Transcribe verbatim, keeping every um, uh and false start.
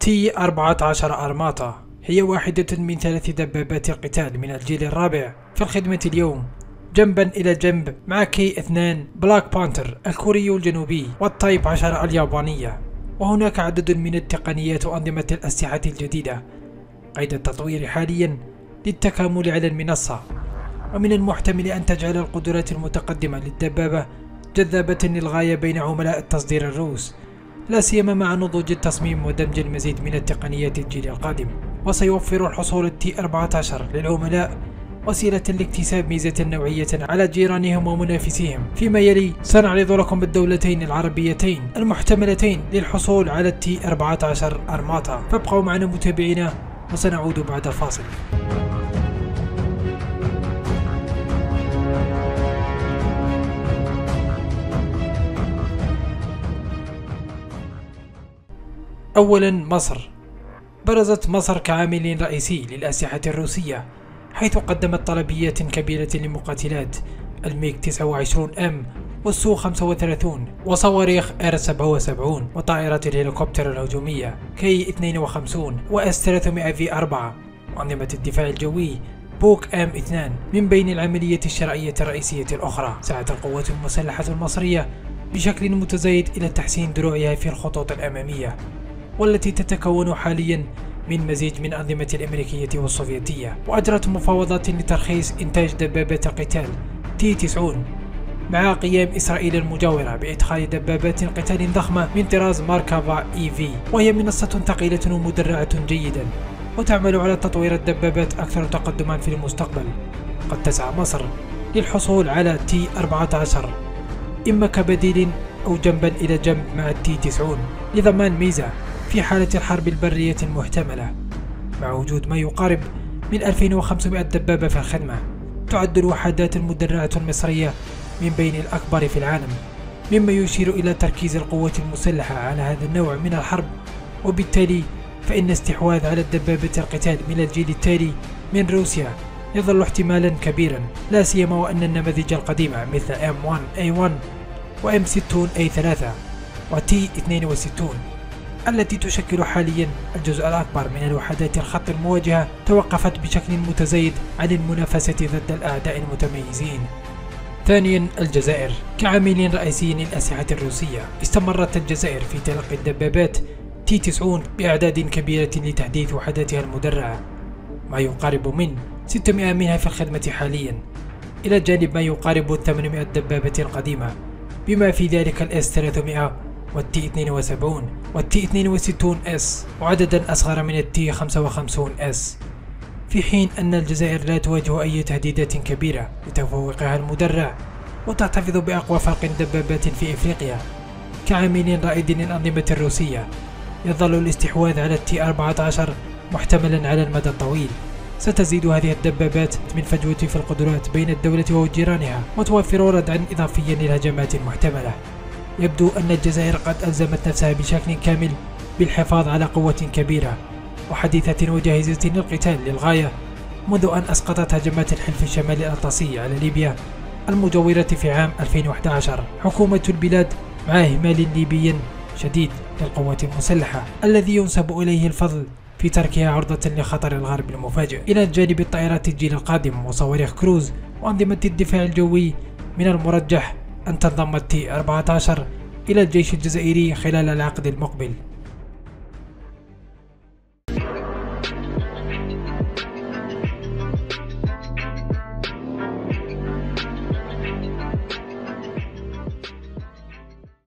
تي أربعة عشر أرماطة هي واحدة من ثلاث دبابات القتال من الجيل الرابع في الخدمة اليوم، جنبا إلى جنب مع كي اثنين بلاك بانتر الكوري الجنوبي والتايب عشرة اليابانية. وهناك عدد من التقنيات وأنظمة الأسلحة الجديدة قيد التطوير حاليا للتكامل على المنصة، ومن المحتمل أن تجعل القدرات المتقدمة للدبابة جذابة للغاية بين عملاء التصدير الروس، لا سيما مع نضوج التصميم ودمج المزيد من التقنيات الجيل القادم. وسيوفر الحصول التي أربعة عشر للعملاء وسيلة لاكتساب ميزة نوعية على جيرانهم ومنافسيهم. فيما يلي سنعرض لكم الدولتين العربيتين المحتملتين للحصول على التي أربعة عشر أرماطة، فابقوا معنا متابعينا وسنعود بعد الفاصل. أولا، مصر. برزت مصر كعامل رئيسي للأسلحة الروسية، حيث قدمت طلبيات كبيرة لمقاتلات الميغ تسعة وعشرين ام والسو خمسة وثلاثين وصواريخ ار سبعة وسبعين وطائرات الهليكوبتر الهجومية كي اثنين وخمسين واس ثلاثمائة في أربعة وأنظمة الدفاع الجوي بوك ام اثنين، من بين العملية الشرعية الرئيسية الأخرى. سعت القوات المسلحة المصرية بشكل متزايد إلى تحسين دروعها في الخطوط الأمامية، والتي تتكون حاليا من مزيج من أنظمة الأمريكية والسوفيتية. وأجرت مفاوضات لترخيص إنتاج دبابات القتال تي تسعين مع قيام إسرائيل المجاورة بإدخال دبابات قتال ضخمة من طراز ماركافا إي في، وهي منصة ثقيلة ومدرعة جيدا وتعمل على تطوير الدبابات أكثر تقدما في المستقبل. قد تسعى مصر للحصول على تي أربعة عشر إما كبديل أو جنبا إلى جنب مع التي تسعين لضمان ميزة في حالة الحرب البرية المحتملة، مع وجود ما يقارب من ألفين وخمسمائة دبابة في الخدمة. تعد الوحدات المدرعة المصرية من بين الأكبر في العالم، مما يشير إلى تركيز القوات المسلحة على هذا النوع من الحرب، وبالتالي فإن استحواذ على الدبابة القتال من الجيل التالي من روسيا يظل احتمالا كبيرا، لا سيما وأن النماذج القديمة مثل ام واحد اي واحد وام ستين اي ثلاثة وتي اثنين وستين التي تشكل حاليا الجزء الأكبر من الوحدات الخط المواجهة توقفت بشكل متزايد عن المنافسة ضد الأعداء المتميزين. ثانيا، الجزائر. كعامل رئيسي للأسلحة الروسية، استمرت الجزائر في تلقي الدبابات تي تسعين بأعداد كبيرة لتحديث وحداتها المدرعة، ما يقارب من ستمائة منها في الخدمة حاليا، إلى جانب ما يقارب ثمانمائة دبابة قديمة، بما في ذلك الاس ثلاثمائة والتي اثنين وسبعين والتي اثنين وستين اس وعددا أصغر من التي خمسة وخمسين اس، في حين أن الجزائر لا تواجه أي تهديدات كبيرة لتفوقها المدرع وتحتفظ بأقوى فرق دبابات في إفريقيا. كعامل رائد للأنظمة الروسية، يظل الاستحواذ على التي أربعة عشر محتملا على المدى الطويل. ستزيد هذه الدبابات من فجوة في القدرات بين الدولة وجيرانها، وتوفر ردعا إضافيا للهجمات المحتملة. يبدو أن الجزائر قد ألزمت نفسها بشكل كامل بالحفاظ على قوة كبيرة وحديثة وجاهزة للقتال للغاية، منذ أن أسقطت هجمات الحلف الشمالي الأطلسي على ليبيا المجاورة في عام ألفين وأحد عشر حكومة البلاد، مع إهمال ليبي شديد للقوات المسلحة الذي ينسب إليه الفضل في تركها عرضة لخطر الغرب المفاجئ. إلى جانب الطائرات الجيل القادم وصواريخ كروز وأنظمة الدفاع الجوي، من المرجح أن تنضم التي أربعة عشر إلى الجيش الجزائري خلال العقد المقبل.